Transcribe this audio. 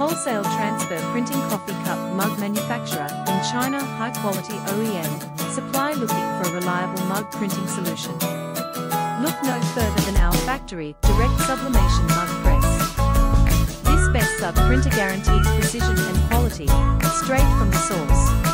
Wholesale transfer printing coffee cup mug manufacturer in China. High quality OEM Supply Looking for a reliable mug printing solution. Look no further than our factory direct sublimation mug press. This bestsub printer guarantees precision and quality straight from the source.